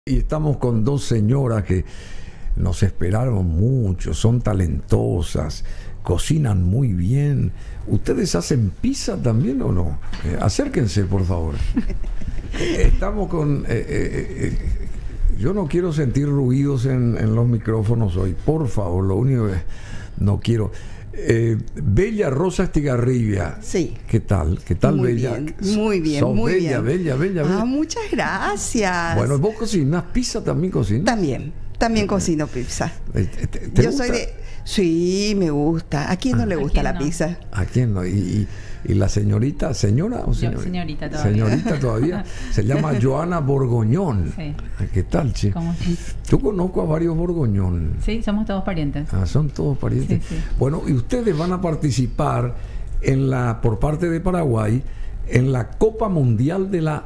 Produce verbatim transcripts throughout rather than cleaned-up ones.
Y estamos con dos señoras que nos esperaron mucho, son talentosas, cocinan muy bien. ¿Ustedes hacen pizza también o no? Eh, acérquense, por favor. Estamos con... Eh, eh, eh, yo no quiero sentir ruidos en, en los micrófonos hoy, por favor, lo único que no quiero... Eh, Bella Rosa Estigarribia. Sí. ¿Qué tal? ¿Qué tal, muy Bella? Bien, muy bien, Sos muy bella, bien. Bella, bella, bella. Ah, muchas gracias. Bueno, ¿vos cocinás pizza? ¿También cocinas? También, también cocino pizza. ¿Te, te, te Yo gusta? soy de... Sí, me gusta. ¿A quién no Ah, le ¿a gusta quién la no? pizza? ¿A quién no? Y, y, y la señorita, ¿señora o señorita? Yo, señorita todavía. Señorita todavía. Se llama Joana Borgoñón. Sí. ¿Qué tal, che? ¿Cómo? Yo conozco a varios Borgoñón. Sí, somos todos parientes. Ah, son todos parientes. Sí, sí. Bueno, y ustedes van a participar en la, por parte de Paraguay, en la Copa Mundial de la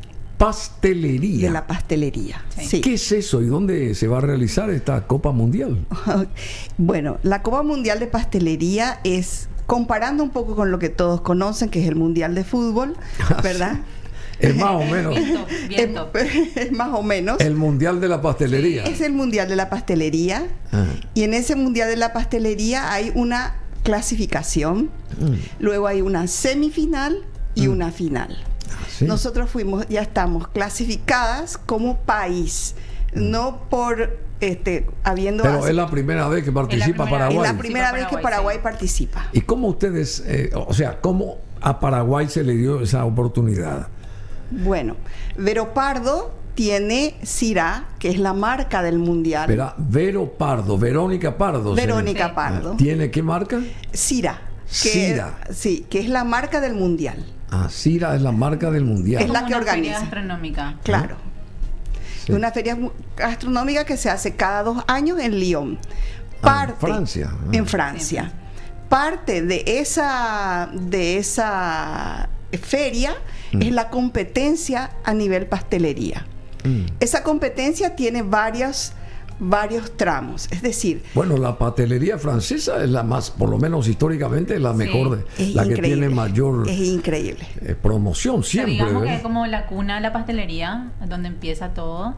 Pastelería. De la pastelería. Sí. Sí. ¿Qué es eso y dónde se va a realizar esta Copa Mundial? Bueno, la Copa Mundial de Pastelería es, comparando un poco con lo que todos conocen, que es el Mundial de Fútbol, ¿verdad? Es más o menos Viento, viento. Es, es más o menos. el Mundial de la Pastelería. Es el Mundial de la Pastelería. Ah. Y en ese Mundial de la Pastelería hay una clasificación, Mm. luego hay una semifinal y Mm. una final. Ah, ¿sí? Nosotros fuimos, ya estamos clasificadas como país, no por este habiendo Pero hace- es la primera vez que participa primera es Paraguay. la primera Participa vez que Paraguay, Paraguay sí. participa. ¿Y cómo ustedes, eh, o sea, cómo a Paraguay se le dio esa oportunidad? Bueno, Vero Pardo tiene Syrah, que es la marca del mundial. Verá, Vero Pardo, Verónica Pardo. se- Verónica Sí. Pardo. ¿Tiene qué marca? Syrah. Que, Syrah. Sí, que es la marca del mundial. Ah, Syrah es la marca del mundial. Es la Como que una feria organiza. gastronómica. Claro. Sí. Una feria mu- gastronómica que se hace cada dos años en Lyon. Ah, Parte, en Francia. Ah. En Francia. Parte de esa, de esa feria Mm. es la competencia a nivel pastelería. Mm. Esa competencia tiene varios, varios tramos. Es decir, Bueno, la pastelería francesa es la más, por lo menos históricamente, es la Sí. mejor, de- es la que increíble. tiene mayor Es increíble. eh, promoción O sea, siempre. digamos que ¿eh? es como la cuna de la pastelería, donde empieza todo.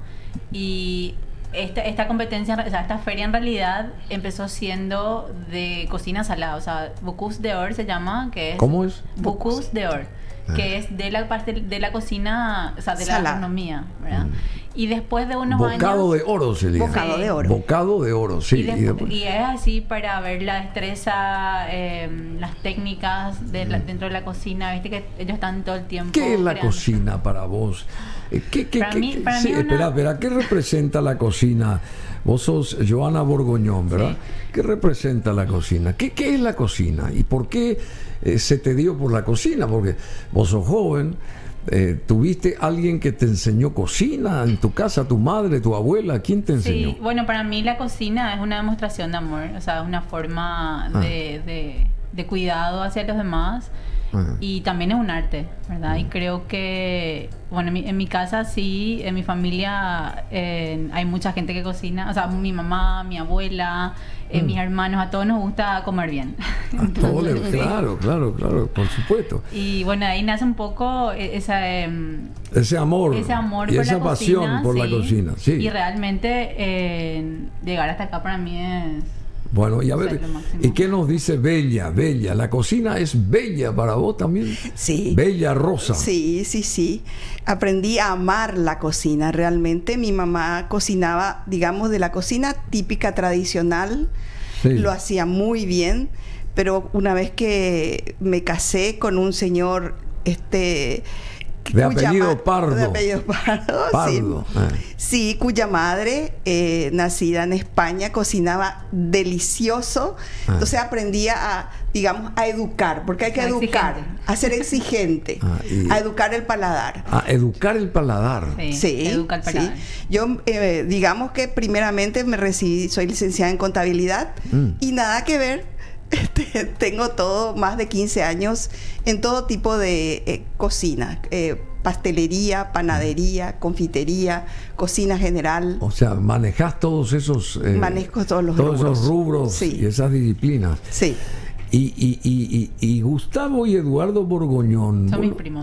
Y esta, esta competencia, o sea, esta feria en realidad empezó siendo de cocina salada. O sea, Bocuse d'Or se llama, que es... ¿Cómo es? Bocuse d'Or, Ah. que es de la pastel, de la cocina, o sea, de la Salada. gastronomía, ¿verdad? Mm. Y después de unos Bocado años... de oro se le llama. Bocado Sí. de oro. Bocado de oro, sí. y, y después- después- y es así para ver la destreza, eh, las técnicas de la- dentro de la cocina, viste que ellos están todo el tiempo. ¿Qué es la creando. cocina para vos? Eh, ¿Qué, qué, Para qué- mí- qué- para sí, mí una- espera, espera, ¿qué representa la cocina? Vos sos Joana Borgoñón, ¿verdad? Sí. ¿Qué representa la cocina? ¿Qué, qué es la cocina? ¿Y por qué eh, se te dio por la cocina? Porque vos sos joven, eh, ¿tuviste alguien que te enseñó cocina en tu casa? ¿Tu madre, tu abuela? ¿Quién te enseñó? Sí, bueno, para mí la cocina es una demostración de amor, o sea, es una forma Ah. de, de- de cuidado hacia los demás. Ah. Y también es un arte, ¿verdad? Y creo que, bueno, en mi, en mi casa sí, en mi familia eh, hay mucha gente que cocina, o sea, mi mamá, mi abuela, eh, Mm. mis hermanos, a todos nos gusta comer bien. A todos les- Entonces, claro, claro, claro, por supuesto. y bueno, ahí nace un poco e- esa... em, Ese amor, ese amor y por esa la pasión cocina, por la sí. cocina, sí. Y realmente eh, llegar hasta acá para mí es... Bueno, y a O sea, ver, lo máximo. ¿y qué nos dice Bella? Bella, ¿la cocina es bella para vos también? Sí. Bella Rosa. Sí, sí, sí. Aprendí a amar la cocina. Realmente mi mamá cocinaba, digamos, de la cocina típica tradicional. Sí. Lo hacía muy bien. Pero una vez que me casé con un señor, este... De cuya apellido ma- Pardo. De apellido Pardo, Pardo, sí. ah. Sí, cuya madre, eh, nacida en España, cocinaba delicioso. Ah. Entonces aprendía a, digamos, a educar, porque hay que Ser educar, exigente. a ser exigente, Ah, y- a educar el paladar. A educar el paladar. Sí, Sí, educa el sí. paladar. Yo, eh, digamos que primeramente me recibí, soy licenciada en contabilidad Mm. y nada que ver. Este, tengo todo, más de quince años en todo tipo de eh, cocina, eh, pastelería, panadería, confitería, cocina general. O sea, manejas todos esos, eh, Manejo todos los todos rubros. esos rubros Sí. y esas disciplinas. Sí. Y, y, y, y, y Gustavo y Eduardo Borgoñón. Son mis vos- primos.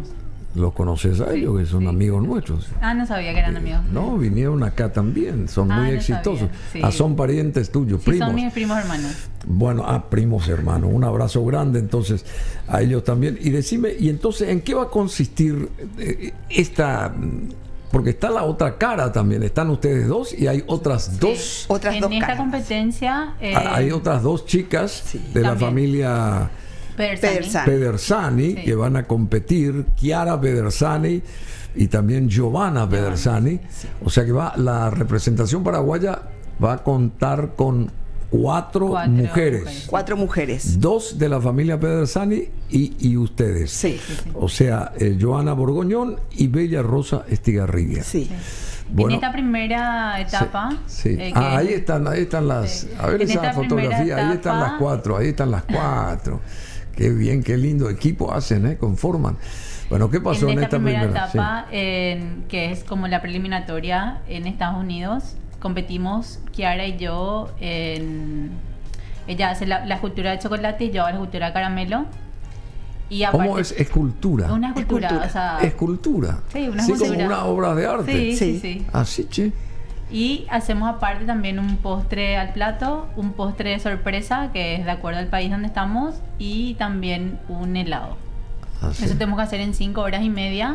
Los conoces a ellos, que son sí. amigos nuestros. Ah, no sabía que eran amigos. No, vinieron acá también, son Ah, muy no exitosos. sabía, sí. Ah, son parientes tuyos, Sí, primos. son mis primos hermanos. Bueno, ah, primos hermanos, un abrazo grande entonces a ellos también. Y decime, ¿y entonces en qué va a consistir eh, esta? Porque está la otra cara también, están ustedes dos y hay otras Sí. dos. Otras en dos esta caras. competencia eh, Ah, hay otras dos chicas Sí. de la También. familia Pedersani. Pedersani. Pedersani Sí. que van a competir, Chiara Pedersani y también Giovanna Pedersani. O sea que va la representación paraguaya va a contar con cuatro, Cuatro mujeres. mujeres. Cuatro mujeres. Dos de la familia Pedersani y, y ustedes. Sí, Sí, sí. O sea, eh, Joana Borgoñón y Bella Rosa Estigarribia. sí. Bueno, en esta primera etapa. sí. eh, Ah, que- ahí están, ahí están las. Sí. A ver En esa esta fotografía, primera ahí están etapa- las cuatro, ahí están las cuatro. Qué bien, qué lindo equipo hacen, ¿eh? Conforman. Bueno, ¿qué pasó en en esta, esta primera, primera? etapa, en- que es como la preliminatoria en Estados Unidos, competimos Chiara y yo en... Ella hace la, la escultura de chocolate y yo hago la escultura de caramelo. Y aparte, ¿Cómo es escultura? Una escultura, Escultura. o sea... Escultura. Sí, una Sí, como escultura. una obra de arte. Sí, sí, Sí. sí. Así, che. Y hacemos aparte también un postre al plato, un postre de sorpresa, que es de acuerdo al país donde estamos, y también un helado. Así. Eso tenemos que hacer en cinco horas y media.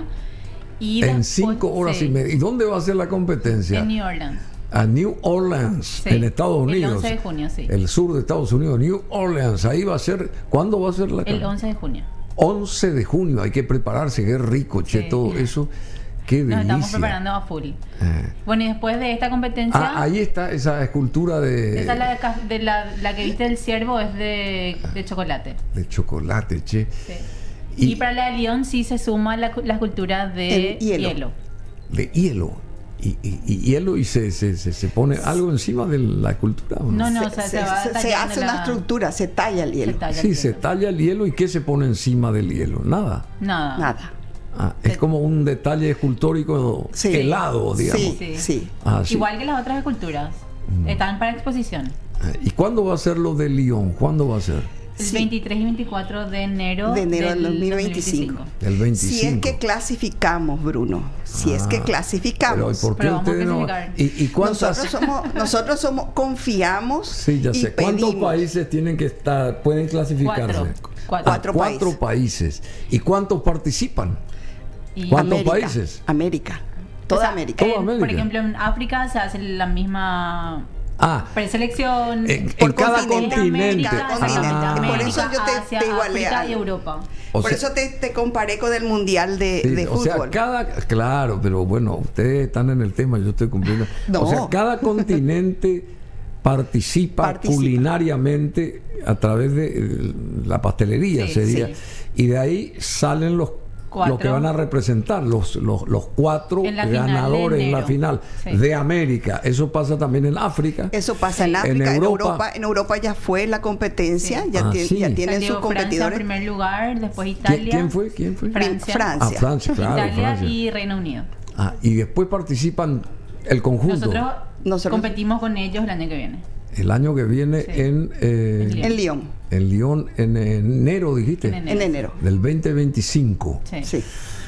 Y En después- cinco horas sí, y media. ¿Y dónde va a ser la competencia? En New Orleans. A New Orleans, Sí, en Estados Unidos. El once de junio, sí. El sur de Estados Unidos, New Orleans. Ahí va a ser. ¿Cuándo va a ser la El carrera? once de junio. once de junio. Hay que prepararse. Qué rico, che, Sí. todo eso. Qué Nos delicia. estamos preparando a full. Eh. Bueno, y después de esta competencia... Ah, ahí está esa escultura de, Esa es la, de, ca- de la, la que viste del ciervo, es de, de chocolate. de chocolate, che. Sí. Y- Y, para la de León sí se suma la, cu- la escultura de El hielo. hielo. De hielo. Y, y- y hielo y se, se, se, se pone algo encima de la escultura. ¿O no? No, no, o se, sea, se, se- va se- se tallando hace la- una estructura, se talla el hielo. se talla Sí, el se hielo. talla el hielo y ¿qué se pone encima del hielo? Nada. Nada. Nada. Ah, es como un detalle escultórico Sí. helado, digamos. Sí, Sí. sí. Ah, sí. Igual que las otras esculturas. Están para exposición. Ah, ¿y cuándo va a ser lo de Lyon? ¿Cuándo va a ser? El Sí. veintitrés y veinticuatro de enero, De enero del dos mil veinticinco. El veinticinco. Si es que clasificamos, Bruno. Si es que Ah, clasificamos. Pero ¿y por qué Pero vamos a ustedes no? clasificar. ¿Y, y cuántas? Nosotros somos, nosotros somos, confiamos. Sí, ya y sé. ¿Cuántos pedimos. países tienen que estar, pueden clasificarse? Cuatro. Cuatro. Ah, Cuatro cuatro países. ¿Y cuántos participan? Y- ¿Cuántos América, países? América. Toda o sea, América. Toda en- América. Por ejemplo, en África se hace la misma Ah, preselección. en, Por en cada continente. continente. Cada continente. Ah. Por eso yo te- Asia, te igualé África algo. y Europa. O Por sea- eso te, te comparé con el Mundial de, Sí, de o sea, fútbol. cada, claro, pero bueno, ustedes están en el tema, yo estoy cumpliendo. No. O sea, cada continente participa, Participa. culinariamente a través de eh, la pastelería, Sí, sería. sí. Y de ahí salen los, Cuatro. los que van a representar, los, los, los cuatro En la final de ganadores en la enero. final Sí. de América. Eso pasa también en África. Eso pasa en Sí. África, En en Europa. Europa. En Europa ya fue la competencia, Sí. ya, Ah, tie- sí. ya tienen Salió sus Francia en competidores. primer lugar, después ¿Quién, Italia. quién fue? ¿Quién fue? Francia. Francia. Ah, Francia, claro, Italia Francia. y Reino Unido. Ah, y después participan el conjunto. Nosotros, Nosotros- competimos con ellos el año que viene. El año que viene Sí. en, eh, En Lyon. En Lyon, en Lyon, en enero, dijiste. En enero. en enero. Del veinte veinticinco. Sí. Sí.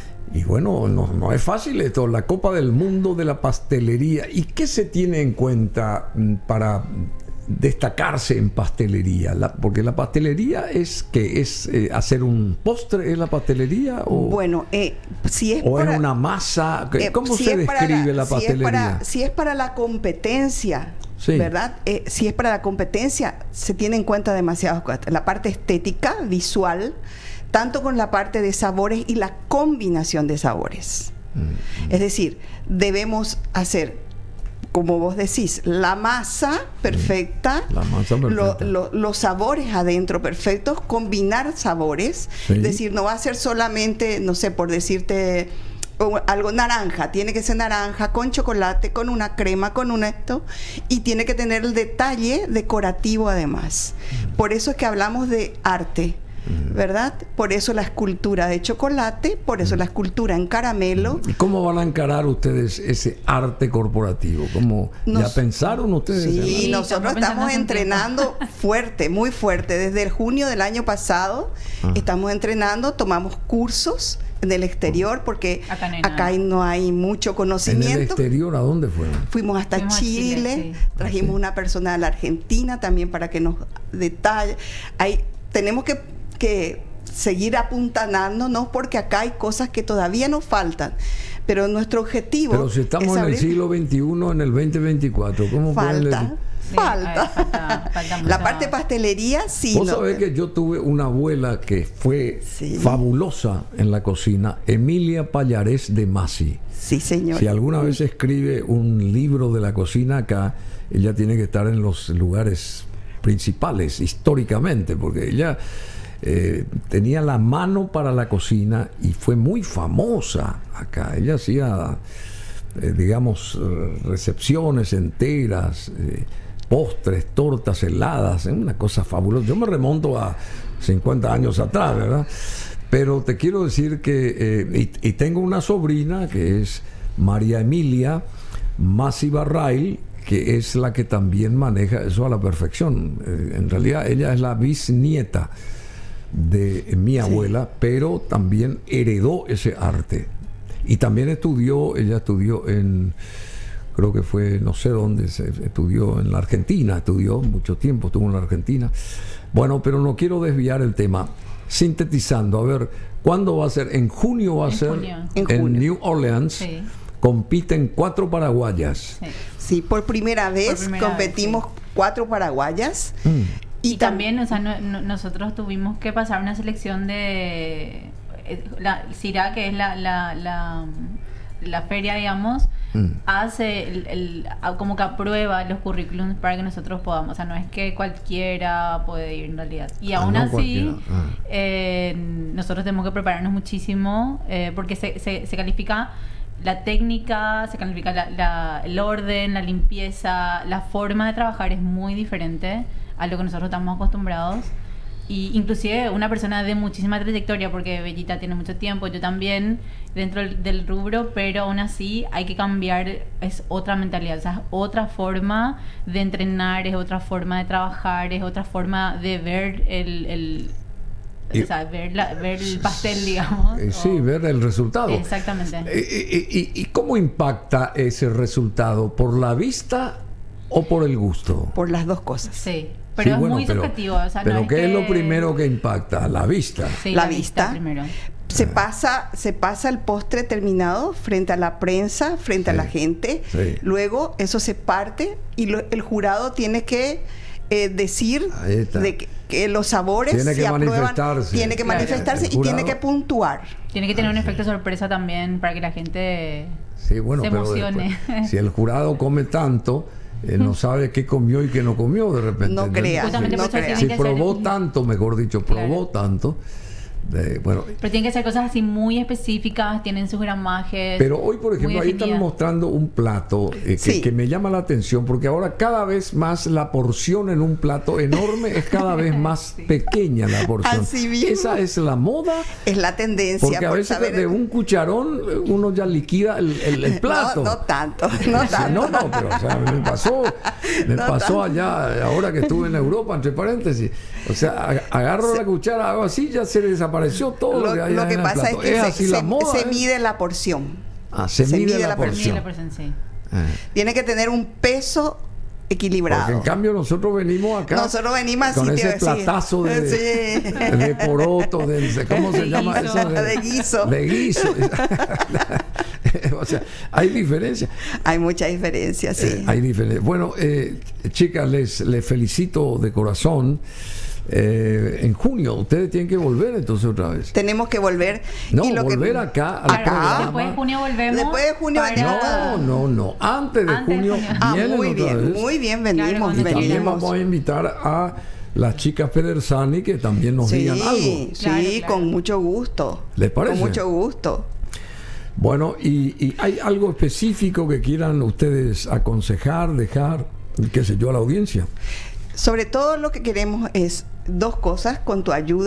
Y bueno, no, no es fácil esto, la Copa del Mundo de la Pastelería. ¿Y qué se tiene en cuenta mm, para destacarse en pastelería? La- porque la pastelería es que es eh, hacer un postre, ¿es la pastelería? ¿O, Bueno, eh, si es o para, es una masa? ¿Qué- eh, ¿Cómo si se es para describe la si es pastelería? para- Si es para la competencia, Sí. ¿verdad? Eh, si es para la competencia, se tiene en cuenta demasiadas cosas. La parte estética, visual, tanto con la parte de sabores y la combinación de sabores. Mm. Es decir, debemos hacer, como vos decís, la masa perfecta, La masa perfecta. lo- lo- los sabores adentro perfectos, combinar sabores. Sí. Es decir, no va a ser solamente, no sé, por decirte o algo naranja, tiene que ser naranja con chocolate, con una crema, con un esto, y tiene que tener el detalle decorativo además. Por eso es que hablamos de arte, ¿verdad? Por eso la escultura de chocolate, por eso la escultura en caramelo. ¿Y cómo van a encarar ustedes ese arte corporativo? ¿Cómo, Nos, ¿Ya pensaron ustedes? Sí, Sí, nosotros estamos entrenando fuerte, muy fuerte. Desde el junio del año pasado ah. estamos entrenando, tomamos cursos en el exterior porque acá, no acá no hay mucho conocimiento. ¿En el exterior a dónde fueron? Fuimos hasta Fuimos Chile, Chile sí. trajimos sí. una persona de la Argentina también para que nos detalle. Hay, tenemos que, que seguir apuntanándonos porque acá hay cosas que todavía nos faltan. Pero nuestro objetivo Pero si estamos es en el siglo veintiuno, en el veinte veinticuatro, ¿cómo falta? Sí, falta. falta, falta la parte de pastelería, sí. Vos no, sabés que yo tuve una abuela que fue sí. fabulosa en la cocina, Emilia Pallarés de Masi. Sí, señor. Si alguna vez escribe un libro de la cocina acá, ella tiene que estar en los lugares principales históricamente, porque ella eh, tenía la mano para la cocina y fue muy famosa acá. Ella hacía, eh, digamos, recepciones enteras, eh, postres, tortas, heladas, es una cosa fabulosa. Yo me remonto a cincuenta años atrás, ¿verdad? Pero te quiero decir que, eh, y, y tengo una sobrina que es María Emilia Masi Barrail, que es la que también maneja eso a la perfección. Eh, en realidad ella es la bisnieta de mi abuela, sí. pero también heredó ese arte. Y también estudió, ella estudió en... creo que fue, no sé dónde, se estudió en la Argentina, estudió mucho tiempo, estuvo en la Argentina. Bueno, pero no quiero desviar el tema. Sintetizando, a ver, ¿cuándo va a ser? En junio va a en ser junio. en, en junio. New Orleans. Sí. Compiten cuatro paraguayas. Sí, sí por primera vez por primera competimos vez, sí. cuatro paraguayas. Mm. Y, y también, o sea, no, no, nosotros tuvimos que pasar una selección de la CIRA, que es la, la, la, la feria, digamos, mm. hace el, el, como que aprueba los currículums para que nosotros podamos, o sea, no es que cualquiera puede ir en realidad. Y ah, aún no así, ah. eh, nosotros tenemos que prepararnos muchísimo, eh, porque se, se, se califica la técnica, se califica la, la, el orden, la limpieza, la forma de trabajar es muy diferente a lo que nosotros estamos acostumbrados. Y inclusive una persona de muchísima trayectoria, porque Bellita tiene mucho tiempo, yo también, dentro del, del rubro, pero aún así hay que cambiar, es otra mentalidad, o sea, es otra forma de entrenar, es otra forma de trabajar, es otra forma de ver el... el Y, o sea, ver, la, ver el pastel, digamos. Eh, sí, o, ver el resultado. Exactamente. Eh, y, y, ¿Y cómo impacta ese resultado? ¿Por la vista o por el gusto? Por las dos cosas. Sí, pero sí, es bueno, muy pero, subjetivo. O sea, pero no es ¿qué que... es lo primero que impacta? La vista. Sí, la, la vista. vista primero. Se pasa, se pasa el postre terminado frente a la prensa, frente sí, a la gente. Sí. Luego eso se parte y lo, el jurado tiene que eh, decir de que, que los sabores tiene que aprueban, manifestarse. tiene que claro, manifestarse y tiene que puntuar. Tiene que tener ah, un sí. efecto sorpresa también para que la gente sí, bueno, se pero emocione. Después, si el jurado come tanto, eh, no sabe qué comió y qué no comió de repente. No crea, no crea. Si probó tanto, mejor dicho, probó claro. tanto. De, bueno, pero tienen que ser cosas así muy específicas, tienen sus gramajes. Pero hoy, por ejemplo, ahí están mostrando un plato eh, que, sí. que me llama la atención, porque ahora cada vez más la porción en un plato enorme es cada vez más sí. pequeña la porción. Así mismo. Esa es la moda. Es la tendencia. Porque a por veces saber de un cucharón uno ya liquida el, el, el plato. No, no tanto, no tanto. No, no, pero o sea, me pasó, me no pasó tanto. allá, ahora que estuve en Europa, entre paréntesis. O sea, agarro se, la cuchara, hago así, ya se desapareció todo. Lo, lo que, lo que pasa es que es se, así se, la moda, se ¿eh? mide la porción. Ah, se, se mide, mide la, la porción. La porción sí. eh. Tiene que tener un peso equilibrado. Porque en cambio nosotros venimos acá nosotros venimos así, con ese te platazo de, sí. de poroto, de, ¿cómo se de llama guiso. eso? De, de guiso. De guiso. O sea, hay diferencia. Hay mucha diferencia, sí. Eh, hay diferencia. Bueno, eh, chicas, les, les felicito de corazón. Eh, en junio ustedes tienen que volver entonces otra vez. Tenemos que volver. No, y lo volver que, acá al acá. programa. Después de junio volvemos. Después de junio para... No, no, no. Antes de Antes junio de junio. Ah, vienen muy otra bien, vez. muy bien, venimos. Claro, Y también venimos. vamos a invitar a las chicas Pedersani que también nos sí, digan algo. Sí, claro, claro. con mucho gusto. ¿Les parece? Con mucho gusto. Bueno, y, y hay algo específico que quieran ustedes aconsejar, dejar, qué sé yo, a la audiencia. Sobre todo lo que queremos es dos cosas, con tu ayuda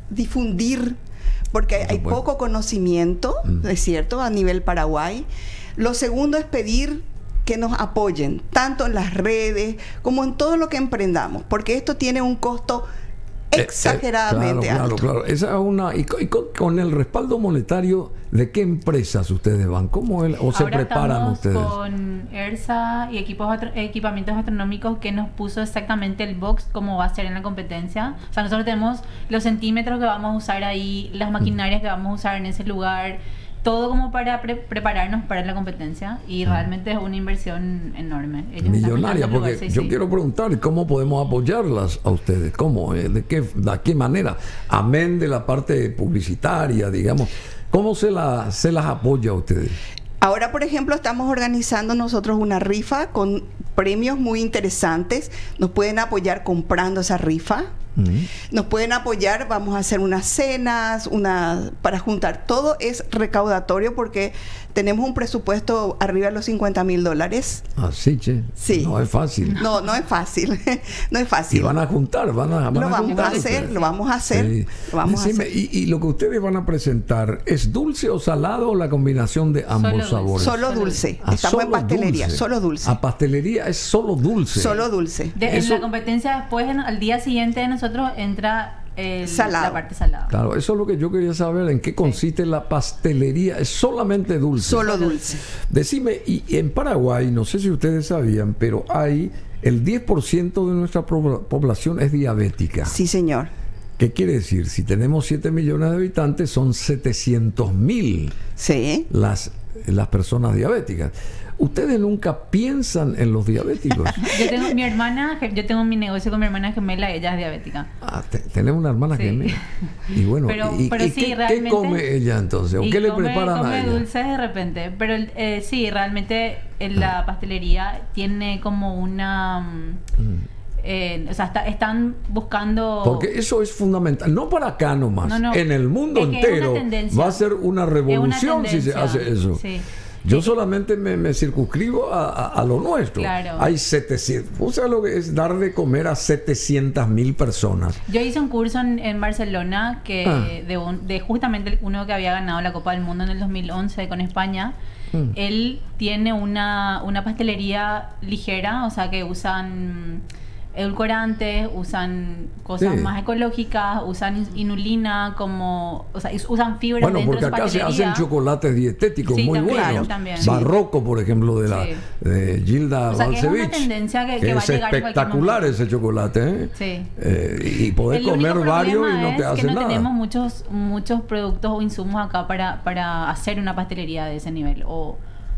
difundir, porque hay poco conocimiento, mm. es cierto, a nivel Paraguay. Lo segundo es pedir que nos apoyen, tanto en las redes como en todo lo que emprendamos, porque esto tiene un costo exageradamente eh, eh, claro, alto. Claro, claro. Esa es una, y, y con, con el respaldo monetario, ¿de qué empresas ustedes van? ¿Cómo el, o se Ahora preparan estamos ustedes? Con ERSA y equipos equipamientos astronómicos que nos puso exactamente el box como va a ser en la competencia. O sea, nosotros tenemos los centímetros que vamos a usar ahí, las maquinarias que vamos a usar en ese lugar, todo como para pre prepararnos para la competencia, y realmente es una inversión enorme. Ellos millonaria, porque lugar, sí, yo sí. quiero preguntar cómo podemos apoyarlas a ustedes, cómo, de qué, de qué manera, amén de la parte publicitaria, digamos, cómo se, la, se las apoya a ustedes. Ahora, por ejemplo, estamos organizando nosotros una rifa con premios muy interesantes. Nos pueden apoyar comprando esa rifa. Uh-huh. Nos pueden apoyar, vamos a hacer unas cenas, una, para juntar. Todo es recaudatorio porque tenemos un presupuesto arriba de los cincuenta mil dólares. Así, che. Sí. No es fácil. No, no es fácil. No es fácil. Y van a juntar, van a, van lo a vamos juntar a hacer, ustedes. lo vamos a hacer. Sí. Lo vamos Decime, a hacer. Y, y lo que ustedes van a presentar, ¿es dulce o salado o la combinación de ambos Solo sabores? Solo dulce. Ah, Estamos solo en pastelería, dulce. solo dulce. A pastelería es solo dulce. Solo dulce. De, Eso, en la competencia después, en, al día siguiente de nosotros entra el, la parte salada. Claro, eso es lo que yo quería saber, en qué consiste sí. la pastelería. Es solamente dulce. Solo dulce. Decime, y en Paraguay, no sé si ustedes sabían, pero hay el diez por ciento de nuestra población es diabética. Sí, señor. ¿Qué quiere decir? Si tenemos siete millones de habitantes, son setecientos mil sí. las, las personas diabéticas. ¿Ustedes nunca piensan en los diabéticos? Yo tengo mi hermana, yo tengo mi negocio con mi hermana gemela, ella es diabética. Ah, te, tenemos una hermana sí. gemela. Y bueno, pero, y, pero y sí, ¿qué, realmente, ¿qué come ella entonces? ¿O qué le come, preparan come a ella? dulces de repente. Pero eh, sí, realmente en la pastelería tiene como una... Mm. Eh, o sea, está, están buscando... Porque eso es fundamental, no para acá nomás, no, no, en el mundo entero va a ser una revolución si se hace eso. Sí. Yo solamente me, me circunscribo a, a, a lo nuestro. Claro. Hay setecientos, o sea, lo que es dar de comer a setecientas mil personas. Yo hice un curso en, en Barcelona que ah. de, un, de justamente uno que había ganado la Copa del Mundo en el dos mil once con España. Mm. Él tiene una, una pastelería ligera, o sea que usan edulcorantes, usan cosas sí. más ecológicas, usan inulina, como, o sea, usan fibras bueno, dentro porque de su acá se pastelería. hacen chocolates dietéticos sí, muy también, buenos. También. Barroco, por ejemplo, de la sí. de Gilda o sea, Balcevich. Que es una tendencia que, que que va es a llegar espectacular ese chocolate, ¿eh? Sí. Eh, y poder comer varios y no te hace que no nada. Tenemos muchos muchos productos o insumos acá para, para hacer una pastelería de ese nivel. O,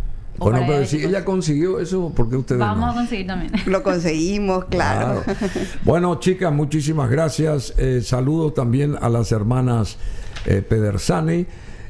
O bueno, pero si ella consiguió eso, ¿por qué ustedes Vamos no? a conseguir también. Lo conseguimos, claro. claro. Bueno, chicas, muchísimas gracias. Eh, saludos también a las hermanas eh, Pedersani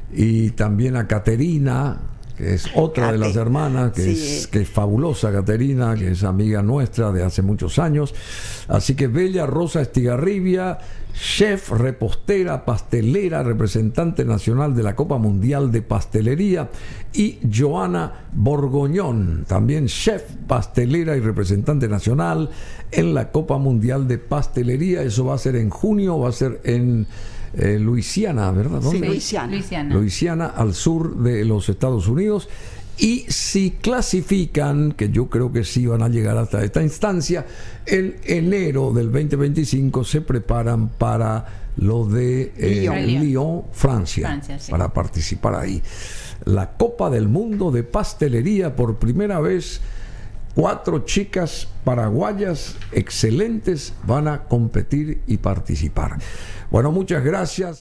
y también a Caterina, que es otra Cate. de las hermanas, que, sí. es, que es fabulosa, Caterina, que es amiga nuestra de hace muchos años. Así que Bella Rosa Estigarribia, chef, repostera, pastelera, representante nacional de la Copa Mundial de Pastelería, y Joana Borgoñón, también chef, pastelera y representante nacional en la Copa Mundial de Pastelería. Eso va a ser en junio, va a ser en eh, Luisiana, ¿verdad? Sí, Luisiana. Luisiana. Luisiana, al sur de los Estados Unidos. Y si clasifican, que yo creo que sí van a llegar hasta esta instancia, en enero del veinte veinticinco se preparan para lo de eh, Lyon. Lyon, Francia, Francia sí. para participar ahí. La Copa del Mundo de Pastelería, por primera vez, cuatro chicas paraguayas excelentes van a competir y participar. Bueno, muchas gracias.